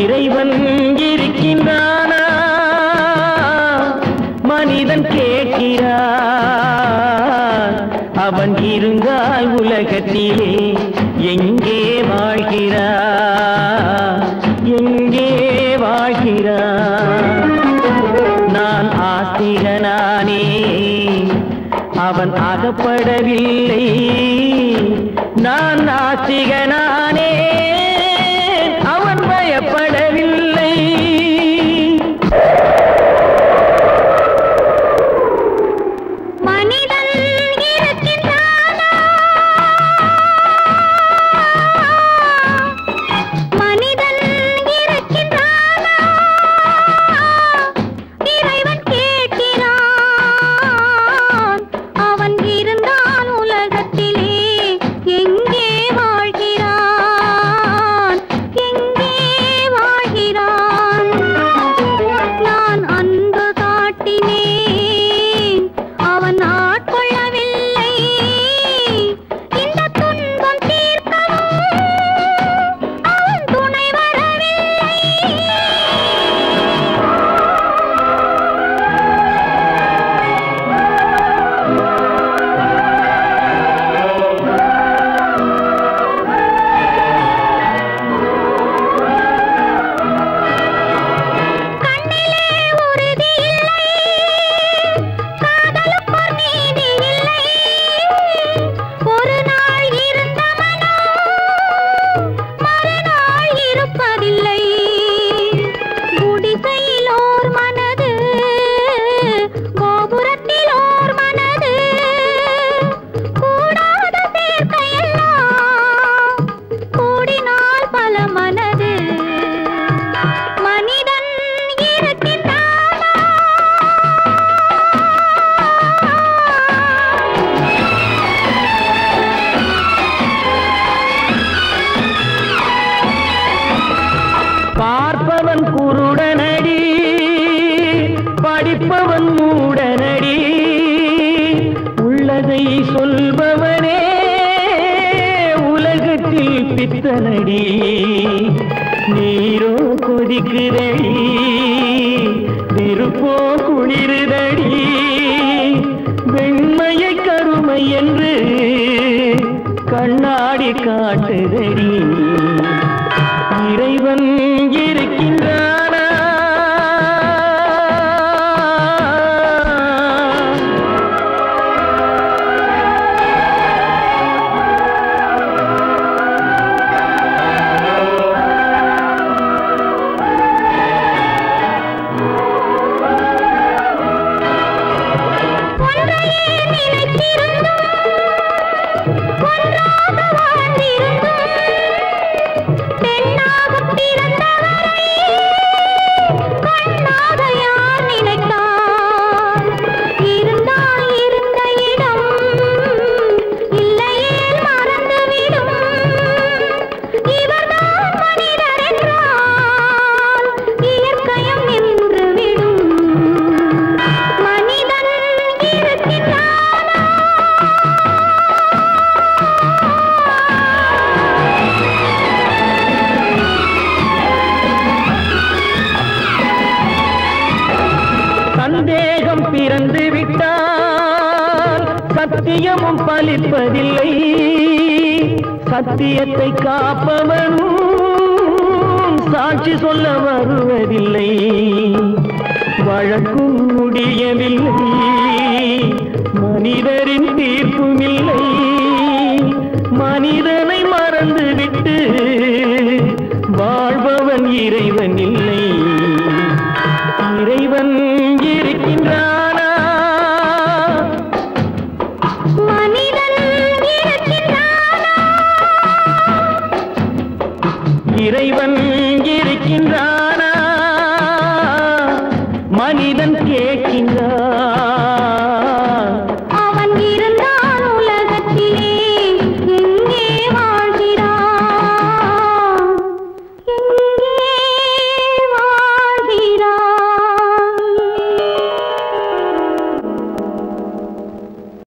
இறைவன் இருக்கின்றானா மனிதன் கேட்கிறான் அவன் இருந்தால் உலகத்திலே எங்கே வாழ்கிறான் எங்கே வாழ்கிறான் நான் ஆஸ்திகனானே அவன் அகப்படவில்லை நான் ஆஸ்திகனானே அவன் பயப்படவில்லை மனிதன் இருக்கின்றானா மனிதன் இருக்கின்றானா இறைவன் கேட்கிறான் அவன் இருந்தான் உலகத்திலே எங்கே வாழ்கிறான் எங்கே வாழ்கிறான் நான் அன்பு காட்டினேன் அவன் ஆட்கொள்ளவில்லை இந்த துன்பம் தீர்க்கவும் அவன் துணை வரவில்லை கண்ணிலே உறுதி இல்லை காதலுக்கோர் நீதி இல்லை ஒரு நாள் இருந்த மனம் மறுநாள் இருப்பதில்லை குடிசையில் ஓர் மனது கோபுரத்தில் ஓர் மனது கூடாத சேர்க்கையெல்லாம் கூடினால் பல மனது மனிதன் இருக்கின்றானா பார்ப்பவன் குருடனடி படிப்பவன் மூடனடி உள்ளதை சொல்பவனே உலகத்தில் பித்தனடி நீரோ கொதிக்குதடி நெருப்போ குளிருதடி வெண்மையை கருமை என்று கண்ணாடி காட்டுதடி இறைவன் இருக்கின்றானா ஒன்றையே நினைத்திருந்தும் ஒன்றாக வாழ்ந்திருந்தும் பெண்ணாகப் பிறந்தவரை கண்ணாக யார் நினைத்தார் இருந்தால் இருந்த இடம் இல்லையேல் மறந்துவிடும் இவர்தான் மனிதர் என்றால் இயற்கையும் நின்றுவிடும் மனிதன் இருக்கின்றானா சந்தேகம் பிறந்து விட்டால் சத்தியமும் பலிப்பதில்லை சத்தியத்தை காப்பவனும் சாட்சி சொல்ல வருவதில்லை வழக்கும் முடியவில்லை மனிதரின் தீர்ப்பும் இல்லை மனிதனை மறந்துவிட்டு வாழ்பவன் இறைவன் இல்லை இறைவன் இருக்கின்றானா மனிதன் இருக்கின்றானா இறைவன் இருக்கின்றானா மனிதன் கேட்கின்றான்